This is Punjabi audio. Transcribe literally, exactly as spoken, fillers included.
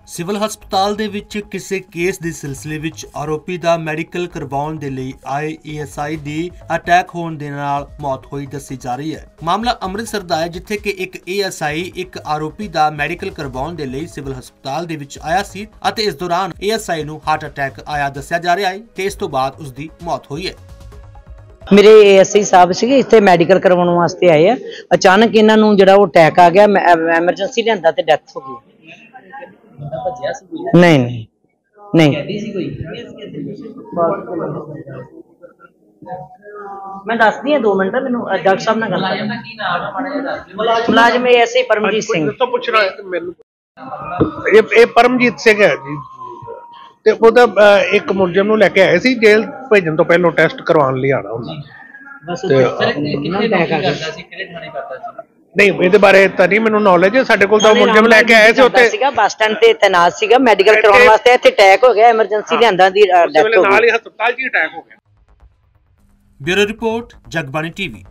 ਸਿਵਲ ਹਸਪਤਾਲ ਦੇ ਵਿੱਚ ਕਿਸੇ ਕੇਸ ਦੇ ਸਿਲਸਿਲੇ ਵਿੱਚ ਆਰੋਪੀ ਦਾ ਮੈਡੀਕਲ ਕਰਵਾਉਣ ਦੇ ਲਈ ਆਏ A S I the attack ਹੋਣ ਦੇ ਨਾਲ ਮੌਤ ਹੋਈ ਦੱਸੀ ਜਾ ਰਹੀ ਹੈ। ਮਾਮਲਾ ਅੰਮ੍ਰਿਤਸਰ ਦਾ ਹੈ, ਜਿੱਥੇ ਕਿ ਇੱਕ ਏ ਐਸ ਆਈ ਇੱਕ ਆਰੋਪੀ ਦਾ ਮੈਡੀਕਲ ਕਰਵਾਉਣ ਦੇ ਲਈ ਸਿਵਲ ਹਸਪਤਾਲ ਦੇ ਵਿੱਚ ਆਇਆ ਸੀ ਅਤੇ ਇਸ ਦੌਰਾਨ ਏ ਐਸ ਆਈ ਨੂੰ ਹਾਰਟ ਅਟੈਕ ਆਇਆ ਦੱਸਿਆ ਜਾ ਰਿਹਾ ਹੈ ਤੇ ਇਸ ਤੋਂ ਬਾਅਦ ਉਸ ਦੀ ਮੌਤ ਹੋਈ ਹੈ। मेरे एस आई साहब से इतने मैडिकल करवाने वास्ते आए हैं, अचानक इन्हों जो अटैक आ गया, एमरजेंसी लिया तो डैथ हो गई। नहीं नहीं नहीं मैं दस दी दो मिनट मैं डॉक्टर साहब नाल गल मुलाजम एस आई परमजीत सिंह तो पूछना ये परमजीत सिंह है जी ਤੇ ਉਹਦਾ ਇੱਕ ਮੁਲਜ਼ਮ ਨੂੰ ਲੈ ਕੇ ਆਏ ਸੀ ਜੇਲ੍ਹ ਭੇਜਣ ਤੋਂ ਪਹਿਲਾਂ ਟੈਸਟ ਕਰਵਾਉਣ ਲਈ ਆਣਾ ਹੁੰਦਾ। ਬਸ ਕਿੰਨਾ ਟੈਕ ਕਰਦਾ ਸੀ, ਕਿਹੜੇ ਥਾਣੇ ਕਰਦਾ ਸੀ? ਨਹੀਂ ਇਹਦੇ ਬਾਰੇ ਤਾਂ ਨਹੀਂ ਮੈਨੂੰ ਨੌਲੇਜ ਹੈ। ਸਾਡੇ ਕੋਲ ਤਾਂ ਮੁਲਜ਼ਮ ਲੈ ਕੇ ਆਏ ਸੀ, ਉੱਥੇ ਸੀਗਾ ਬੱਸ ਸਟੈਂਡ ਤੇ ਤੈਨਾਤ ਸੀਗਾ ਮੈਡੀਕਲ ਕਰਾਉਣ ਵਾਸਤੇ। ਇੱਥੇ ਅਟੈਕ ਹੋ ਗਿਆ, ਐਮਰਜੈਂਸੀ ਲਿਆਂਦਾ ਦੀ ਡੈਥ ਹੋ ਗਈ, ਨਾਲ ਹੀ ਹਸਪਤਾਲ 'ਚ ਅਟੈਕ ਹੋ ਗਿਆ। Bureau report, Jagbani TV.